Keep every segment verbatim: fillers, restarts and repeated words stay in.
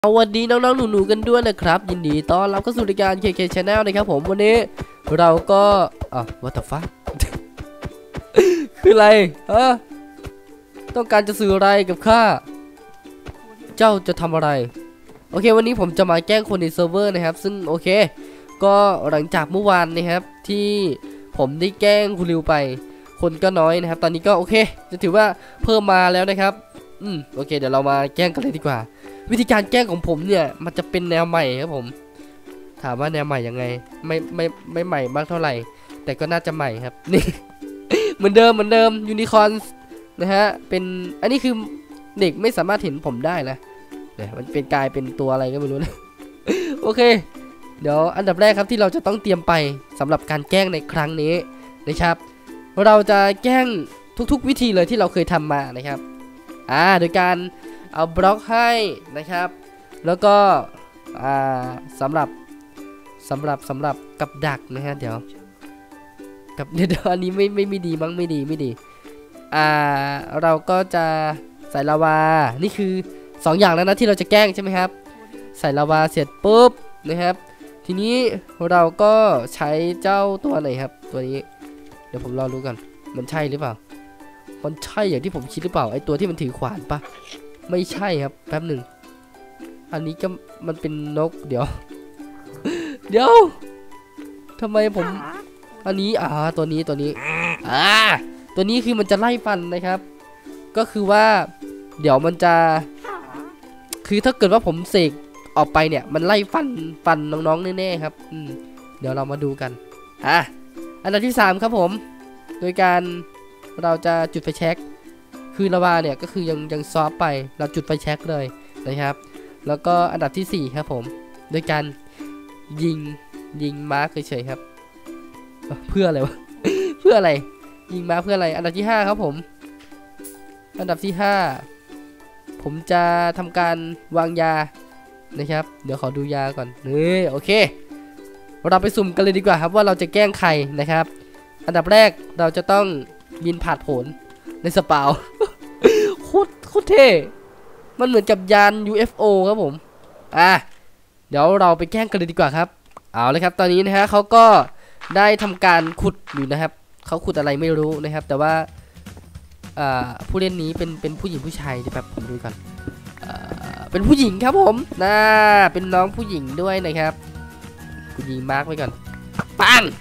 สวัสดีน้องๆหนูๆกันด้วยนะครับยินดีต้อนรับเข้าสู่รายการ เค เค Channel นะครับผมวันนี้เราก็อ่ะ what the fuck คืออะไรฮะต้องการจะสื่ออะไรกับข้าเจ้าจะทำอะไรโอเควันนี้ผมจะมาแกล้งคนในเซิร์ฟเวอร์นะครับซึ่งโอเคก็หลังจากเมื่อวานนะครับที่ผมได้แกล้งคุณริวไปคนก็น้อยนะครับตอนนี้ก็โอเคจะถือว่าเพิ่มมาแล้วนะครับอืมโอเคเดี๋ยวเรามาแกล้งกันเลยดีกว่าวิธีการแกล้งของผมเนี่ยมันจะเป็นแนวใหม่ครับผมถามว่าแนวใหม่ยังไงไม่ไม่ไม่ใหม่มากเท่าไหร่แต่ก็น่าจะใหม่ครับนี่ เหมือนเดิมเหมือนเดิมยูนิคอร์นนะฮะเป็นอันนี้คือเด็กไม่สามารถเห็นผมได้นะเนี่ยมันเป็นกลายเป็นตัวอะไรก็ไม่รู้นะ โอเคเดี๋ยวอันดับแรกครับที่เราจะต้องเตรียมไปสำหรับการแกล้งในครั้งนี้นะครับเราจะแกล้งทุกๆวิธีเลยที่เราเคยทำมานะครับอ่าโดยการเอาบล็อกให้นะครับแล้วก็อ่าสำหรับสำหรับสำหรับกับดักนะฮะเดี๋ยวกับเดี๋ยวอันนี้ไม่ไม่ไม่ดีมั้งไม่ดีไม่ดีอ่าเราก็จะใส่ลาวานี่คือสองอย่างแล้วนะที่เราจะแกล้งใช่ไหมครับใส่ลาวาเสร็จปุ๊บนะครับทีนี้เราก็ใช้เจ้าตัวไหนครับตัวนี้เดี๋ยวผมรอรู้กันมันใช่หรือเปล่ามันใช่อย่างที่ผมคิดหรือเปล่าไอตัวที่มันถือขวานปะไม่ใช่ครับแป๊บหนึ่งอันนี้ก็มันเป็นนกเดี๋ยว เดี๋ยวทำไมผมอันนี้อ่าตัวนี้ตัวนี้อ่าตัวนี้คือมันจะไล่ฟันนะครับก็คือว่าเดี๋ยวมันจะคือถ้าเกิดว่าผมเสกออกไปเนี่ยมันไล่ฟันฟันน้องๆแน่ๆครับอืมเดี๋ยวเรามาดูกันอ่ะอันดับที่สามครับผมโดยการเราจะจุดไฟแช็กคือลาวาเนี่ยก็คือยังยังซอฟไปเราจุดไฟแช็กเลยนะครับแล้วก็อันดับที่สี่ครับผมโดยการยิงยิงมาร์คเฉยๆครับเพื่ออะไรวะ เพื่ออะไรยิงมาเพื่ออะไรอันดับที่ห้าครับผมอันดับที่ห้าผมจะทำการวางยานะครับเดี๋ยวขอดูยาก่อนเฮ้ยโอเคเราไปสุ่มกันเลยดีกว่าครับว่าเราจะแกล้งใครนะครับอันดับแรกเราจะต้องบินผ่านผลในสปาว โคตรโคตรเท่มันเหมือนกับยาน ยู เอฟ โอ ครับผมอ่ะเดี๋ยวเราไปแกล้งกันเลยดีกว่าครับเอาเลยครับตอนนี้นะฮะเขาก็ได้ทำการขุดอยู่นะครับเขาขุดอะไรไม่รู้นะครับแต่ว่าอ่าผู้เล่นนี้เป็นเป็นผู้หญิงผู้ชายเดี๋ยวแบบผมดูก่อนอ่าเป็นผู้หญิงครับผมน่าเป็นน้องผู้หญิงด้วยนะครับกูยิงมาร์กไว้ก่อนปัง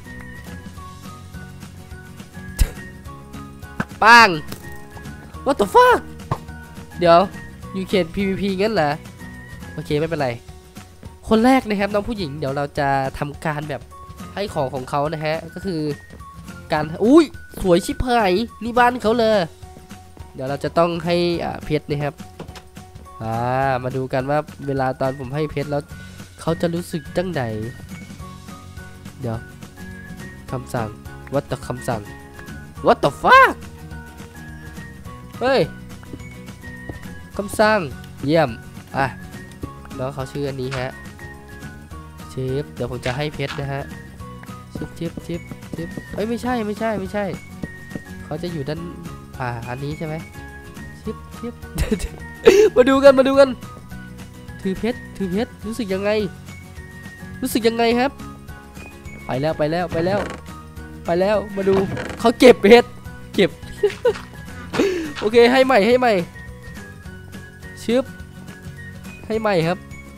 ปัง what the fuck เดี๋ยวยูเคน พี วี พี งั้นเหรอโอเคไม่เป็นไรคนแรกนะครับน้องผู้หญิงเดี๋ยวเราจะทำการแบบให้ของของเขานะฮะก็คือการอุ้ยสวยชิบหายนี่บ้านเขาเลยเดี๋ยวเราจะต้องให้อ่าเพชรนะครับอ่ามาดูกันว่าเวลาตอนผมให้เพชรแล้วเขาจะรู้สึกจังใดเดี๋ยวคำสั่ง what the คำสั่ง what the fuck เฮ้ยคำสั่งเยี่ยมอ่ะน้องเขาชื่ออันนี้ฮะเชฟเดี๋ยวผมจะให้เพชรนะฮะชิปชิปชิปชิปเอ้ยไม่ใช่ไม่ใช่ไม่ใช่เขาจะอยู่ด้านอ่าอันนี้ใช่ไหมชิปชิป มาดูกันมาดูกันถือเพชรถือเพชรรู้สึกยังไงรู้สึกยังไงครับไปแล้วไปแล้วไปแล้วไปแล้วมาดูเขาเก็บเพชรเก็บ โอเคให้ใหม่ให้ใหม่ชึบให้ใหม่ครับ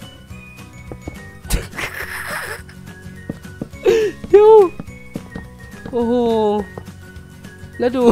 ดูโอ้โหแล้วดู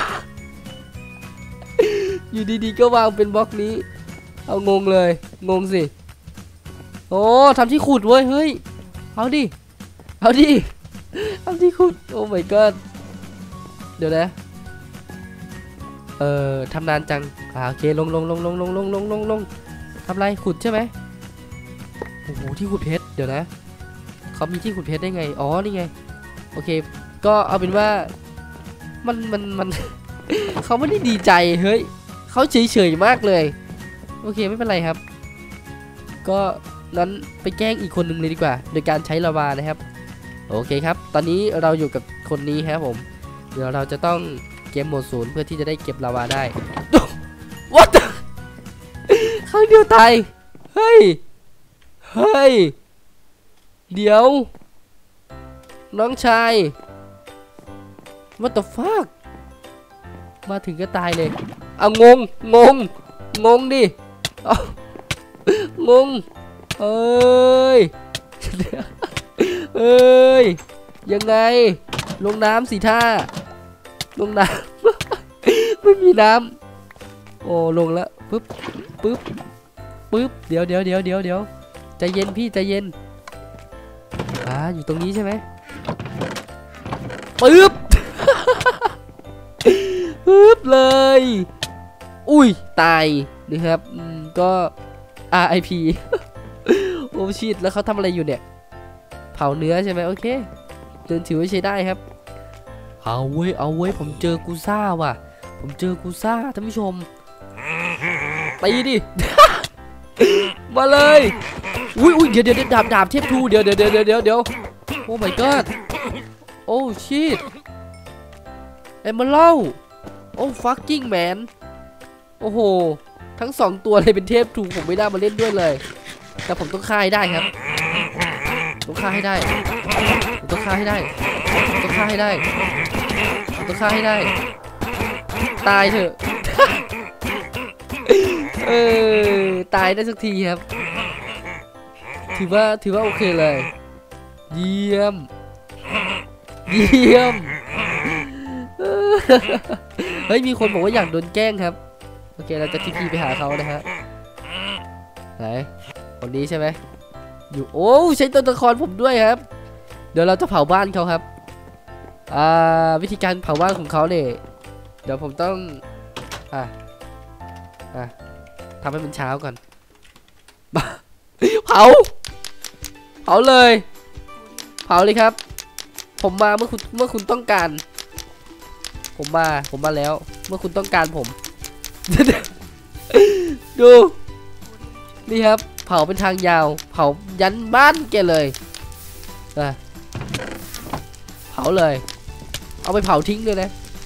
อยู่ดีๆก็วางเป็นบล็อกนี้เอางงเลยงงสิโอ้ทำที่ขุดเว้ยเฮ้ยเอาดิเอาดิทำที่ขุดโอ้ my god เดี๋ยวนะเอ่อทำนานจังอ่าโอเคลงลงลงลงลงลงลงลงลงทำไรขุดใช่ไหมโอ้โหที่ขุดเพชรเดี๋ยวนะเขามีที่ขุดเพชรได้ไงอ๋อนี่ไงโอเคก็เอาเป็นว่ามันมันมัน เขาไม่ได้ดีใจเฮ้ยเขาเฉยเฉยมากเลยโอเคไม่เป็นไรครับก็นั้นไปแกล้งอีกคนหนึ่งเลยดีกว่าโดยการใช้ลาวานะครับโอเคครับตอนนี้เราอยู่กับคนนี้ครับผมเดี๋ยวเราจะต้องเกมโหมดศูนย์เพื่อที่จะได้เก็บลาวาได้ What the ครั้งเดียวตายเฮ้ยเฮ้ยเดี๋ยวน้องชาย what the fuck มาถึงก็ตายเลยเอางงงงงงดิเอางงเอ้ยเอ้ยยังไงลงน้ำสิท่าลงน้ำ ไม่มีน้ำโอ้ลงแล้วปึ๊บปึ๊บปึ๊บเดี๋ยวเดี๋ยวเดี๋ยวเดี๋ยวเดี๋ยวใจเย็นพี่ใจเย็นอ่าอยู่ตรงนี้ใช่ไหมปึ๊บ ปึ๊บเลยอุ้ยตายนะครับก็ อาร์ ไอ พี โอ้ชิตแล้วเขาทำอะไรอยู่เนี่ยเผาเนื้อใช่ไหมโอเคเดินถือไว้ใช้ได้ครับเอาเว้ยเอาเว้ยผมเจอกูซ่าว่ะผมเจอกูซ่าท่านผู้ชมตีดิ มาเลยอุ้ยอุ้ยเดี๋ยวเดี๋ยวดาบดาบเทพทูเดี๋ยวเดี๋ยวเดี๋ยวเดี๋ยวเดี๋ยวโอ้ my god โอ้ชิตเอ็มเบอร์เล่าโอ้ fucking man โอ้โหทั้งสองตัวเลยเป็นเทพทูผมไม่ได้มาเล่นด้วยเลยแต่ผมต้องฆ่าให้ได้ครับต้องฆ่าให้ได้ผมต้องฆ่าให้ได้ต้องฆ่าให้ได้ต้องฆ่าให้ได้ตายเถอะ เออตายได้สักทีครับถือว่าถือว่าโอเคเลยเยี่ยมเยี่ยมเฮ้ยมีคนบอกว่าอยากโดนแกล้งครับโอเคเราจะทีพีไปหาเขานะฮะไหนคนนี้ใช่ไหมอยู่โอ้ใช้ตัวละครผมด้วยครับเดี๋ยวเราจะเผาบ้านเขาครับอ่าวิธีการเผาบ้านของเขาเนี่ยเดี๋ยวผมต้องอ่ะอ่ะทำให้มันเช้าก่อนเผาเผาเลยเผาเลยครับผมมาเมื่อคุณเมื่อคุณต้องการผมมาผมมาแล้วเมื่อคุณต้องการผม ดูนี่ครับเผาเป็นทางยาวเผายันบ้านแกเลยอ่ะเผาเลยเอาไปเผาทิ้งเลยนะ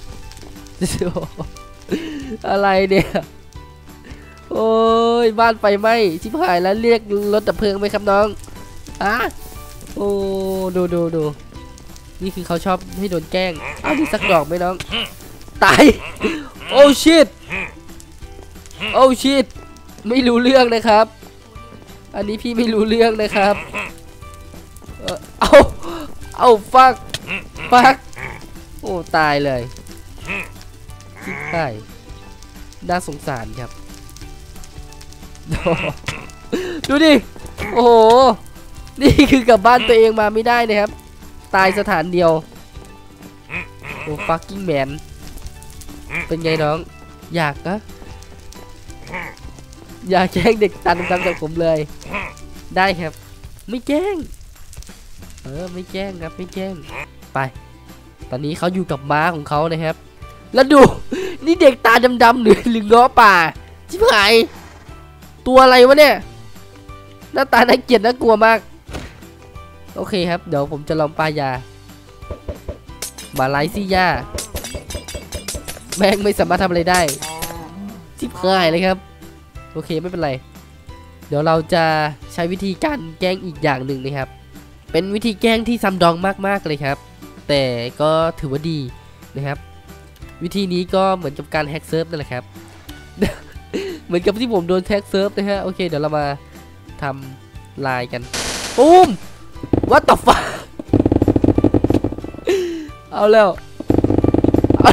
อะไรเนี่ยโอ้ยบ้านไฟไหม้ชิบหายแล้วเรียกรถดับเพลิงไหมครับน้องอ่ะโอ้ดูดูดูนี่คือเขาชอบให้โดนแกล้งอ้าวมีสักดอกไหมน้องตายโอ้ชิตโอ้ชิตไม่รู้เรื่องนะครับอันนี้พี่ไม่รู้เรื่องนะครับเออเอาเอาฟักฟักโอ้ตายเลยใช่น่าสงสารครับดูดิโอ้โหนี่คือกลับบ้านตัวเองมาไม่ได้นะครับตายสถานเดียวโอ้ fucking man เป็นไงน้องอยากนะอยากแกล้งเด็กตันตามจากผมเลยได้ครับไม่แกล้งเออไม่แกล้งครับไม่แกล้งไปตอนนี้เขาอยู่กับม้าของเขานะครับแล้วดูนี่เด็กตาดำๆหรือหรือง้อป่าชิบหายตัวอะไรวะเนี่ยหน้าตาน่าเกลียดน่ากลัวมากโอเคครับเดี๋ยวผมจะลองปายามาไลซี่ยาแม่งไม่สามารถทำอะไรได้ชิบหายเลยครับโอเคไม่เป็นไรเดี๋ยวเราจะใช้วิธีการแกล้งอีกอย่างหนึ่งนะครับเป็นวิธีแกล้งที่ซัมดองมากๆเลยครับแต่ก็ถือว่าดีนะครับวิธีนี้ก็เหมือนกับการแฮกเซิร์ฟนั่นแหละครับ เหมือนกับที่ผมโดนแฮกเซิร์ฟนะฮะโอเคเดี๋ยวเรามาทำลายกันปุ้ม what the fuck เอาแล้วเอา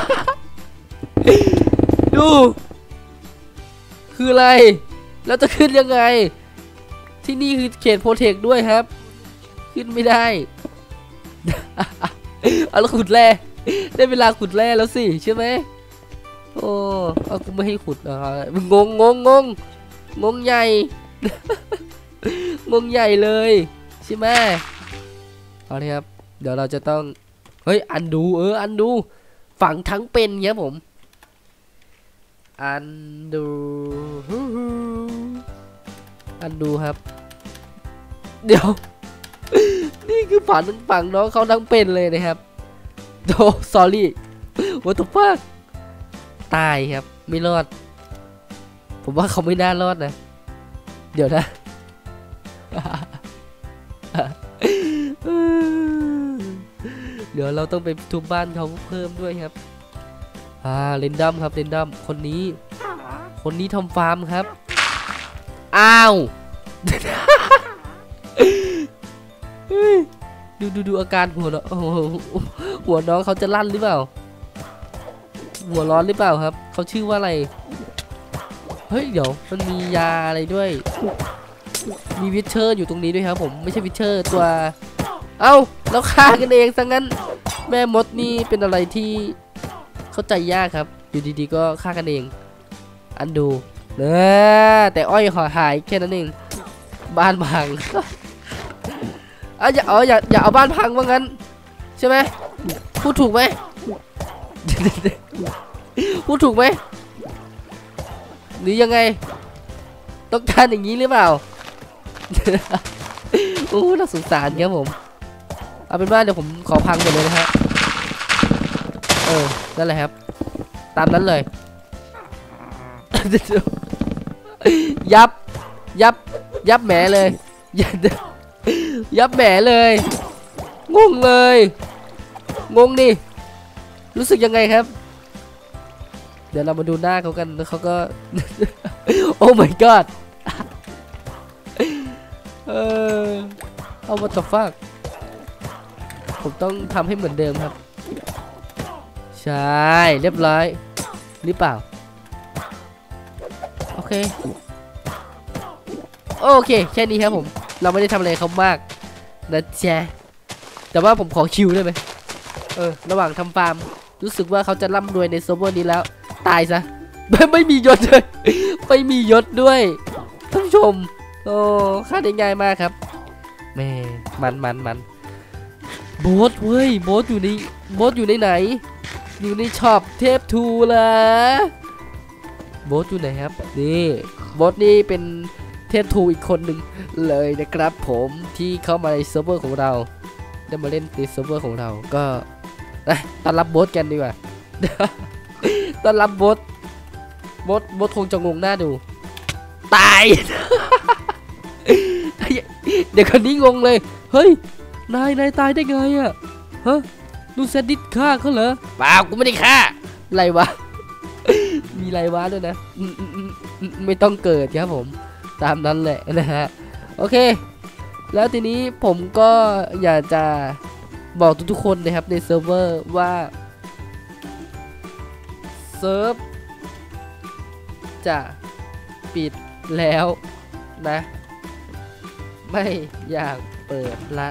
ดูคืออะไรแล้วจะขึ้นยังไงที่นี่คือเขตโปรเทคด้วยครับขึ้นไม่ได้ เอาแล้วขุดแร่ได้เวลาขุดแร่แล้วสิใช่ไหมโอ้เอากูไม่ให้ขุดอ่ะมึงงงงงงงงใหญ่ งงใหญ่เลยใช่ไหมเอาเลยครับเดี๋ยวเราจะต้องเฮ้ยอันดูเอออันดูฝังทั้งเป็นเงี้ยผมอันดูอันดูครับเดี๋ยว นี่คือฝันฝังน้องเขาทั้งเป็นเลยนะครับโด sorry what the fuck ตายครับไม่รอดผมว่าเขาไม่น่ารอดนะเดี๋ยวนะเดี๋ยวเราต้องไปทุบบ้านเขาเพิ่มด้วยครับอ่าเรนดัมครับเรนดัมคนนี้คนนี้ทำฟาร์มครับอ้าวดูดูดูอาการหัวเนาะหัวน้องเขาจะลั่นหรือเปล่าหัวร้อนหรือเปล่าครับเขาชื่อว่าอะไรเฮ้ยเดี๋ยวมันมียาอะไรด้วยมีวิเชอร์อยู่ตรงนี้ด้วยครับผมไม่ใช่วิเชอร์ตัวเอ้าแล้วฆ่ากันเองซะงั้นแม่มดนี่เป็นอะไรที่เข้าใจยากครับอยู่ดีๆก็ฆ่ากันเองอันดูเนอะแต่อ้อยหอหายแค่นั้นเองบ้านพังอ่ะอย่าอ๋ออย่าอย่าเอาบ้านพังว่างั้นใช่ไหมพูดถูกไหมพูดถูกไหมหรือยังไงต้องการอย่างนี้หรือเปล่าโอ้น่าสงสารครับผมเอาเป็นว่าเดี๋ยวผมขอพังหมดเลยนะฮะเออนั่นแหละครับตามนั้นเลยยับยับยับแหมเลยยับแหมเลยงงเลยงงดิรู้สึกยังไงครับเดี๋ยวเรามาดูหน้าเขากันแล้วเขาก็โอ้ my god เออเอา what the fuck ผมต้องทำให้เหมือนเดิมครับใช่เรียบร้อยหรือเปล่าโอเคโอเคแค่นี้ครับผมเราไม่ได้ทำอะไรเขามากนะจ๊ะแต่ว่าผมขอคิวได้ไหมเออระหว่างทำฟาร์มรู้สึกว่าเขาจะร่ำรวยในเซิร์ฟเวอร์นี้แล้วตายซะไม่ไม่มียศเลยไม่มียศด้วยท่านผู้ชมโอ้ค่าได้ง่ายมากครับแม่มันมันมันโบ๊ทเว้ยโบ๊ทอยู่ในโบ๊ทอยู่ในไหนอยู่ในช็อปเทพทูละโบ๊ทอยู่ไหนครับนี่โบ๊ทนี่เป็นเทพทูอีกคนหนึ่งเลยนะครับผมที่เข้ามาในเซิร์ฟเวอร์ของเราได้มาเล่นในเซิร์ฟเวอร์ของเราก็ต้อนรับโบ๊ทกันดีกว่าต้อนรับโบ๊ทโบ๊ทโบ๊ทคงจะงงหน้าดูตายเด็กคนนี้งงเลยเฮ้ยนายนายตายได้ไงอะฮะดูแซดดิสฆ่าเขาเหรอเปล่ากูไม่ได้ฆ่าไรวะมีไรวะด้วยนะไม่ต้องเกิดครับผมตามนั้นแหละนะฮะโอเคแล้วทีนี้ผมก็อยากจะบอกทุกๆคนนะครับในเซิร์ฟเวอร์ว่าเซิร์ฟจะปิดแล้วนะไม่อยากเปิดละ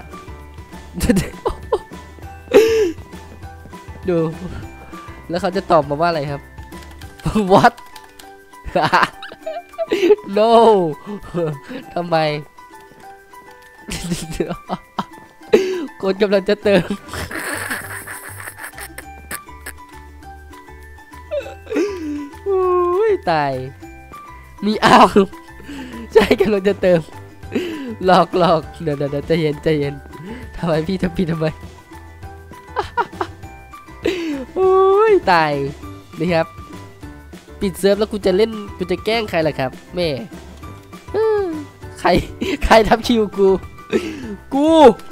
ดูแล้วเขาจะตอบมาว่าอะไรครับ what no ทำไมคนกำลังจะเติมอุ้ยตายมีอ้าวใช่กำลังจะเติมหลอกหลอกเดี๋ยวเดี๋ยวใจเย็นใจเย็นทำไมพี่ทำพี่ทำไมโอ้ยตายนี่ครับปิดเซิร์ฟแล้วกูจะเล่นกูจะแกล้งใครล่ะครับแม่ใครใครทับคิวกูกู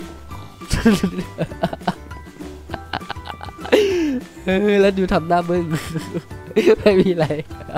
เออแล้วดูทำหน้าบึ้งไม่มีอะไร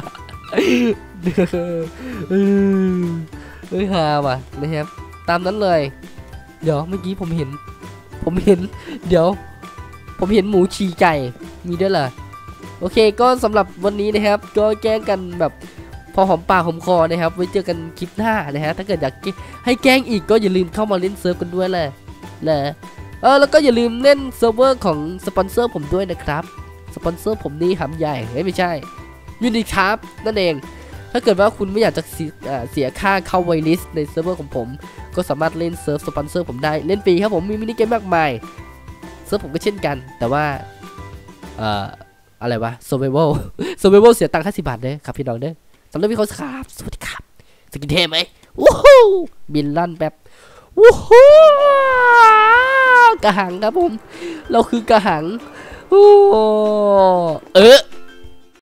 เฮ้ยฮาว่ะนะครับตามนั้นเลยเดี๋ยวเมื่อกี้ผมเห็นผมเห็นเดี๋ยวผมเห็นหมูฉี่ไก่มีด้วยเหรอโอเคก็สำหรับวันนี้นะครับก็แกล้งกันแบบพอหอมปากหอมคอนะครับไว้เจอกันคลิปหน้านะฮะถ้าเกิดอยากให้แกล้งอีกก็อย่าลืมเข้ามาเล่นเซิร์ฟกันด้วยแหละแหละเออแล้วก็อย่าลืมเล่นเซิร์ฟเวอร์ของสปอนเซอร์ผมด้วยนะครับสปอนเซอร์ผมนี่หำใหญ่ไม่ใช่ยูนิคาร์นั่นเองถ้าเกิดว่าคุณไม่อยากจะเสียค่าเข้าไวลิสในเซิร์ฟเวอร์ของผมก็สามารถเล่นเซิร์ฟสปอนเซอร์ผมได้เล่นฟรีครับผมมีมินิเกมมากมายเซิร์ฟผมก็เช่นกันแต่ว่าเอ่ออะไรวะ survival survival เสียตังค์ห้าสิบบาทเลยครับพี่น้องเด้อสำหรับพี่เขาครับสวัสดีครับสกินเทไหมวู้ฮู้บินลั่นแบบวู้ฮู้กระหังครับผมเราคือกระหังโอ้เออ